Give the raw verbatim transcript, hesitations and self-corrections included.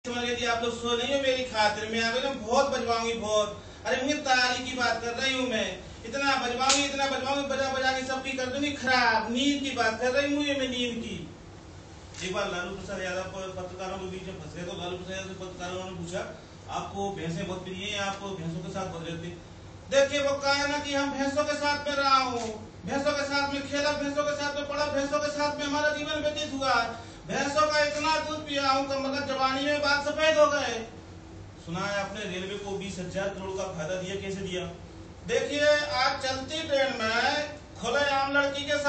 यदि आप लोग सो नहीं हो मेरी खातिर, मैं आगे बहुत बजवाऊंगी बहुत। अरे मुझे ताली की बात कर रही हूँ, मैं इतना बजवाऊंगी इतना बजवाऊंगी, बजा बजा के सबकी कर दूंगी खराब। नींद की बात कर रही हूँ मैं, नींद की। एक बार लालू प्रसाद यादव पत्रकारों के बीच में फंस गए तो लालू प्रसाद यादव पत्रकारों ने पूछा, आपको भैंसें बहुत प्रिय है, आप भैंसों के साथ बदल लेते? देखिए वो कहा ना कि हम भैंसों के साथ में रहा हूँ, भैंसों के साथ में खेला, भैंसों के साथ में पढ़ा, भैंसों के साथ में हमारा जीवन व्यतीत हुआ। भैंसों का इतना दूध पिया हूँ कि मतलब जवानी में बाल सफेद हो गए। सुना है आपने रेलवे को बीस हजार करोड़ का फायदा दिया, कैसे दिया? देखिए आज चलती ट्रेन में खुलेआम लड़की के साथ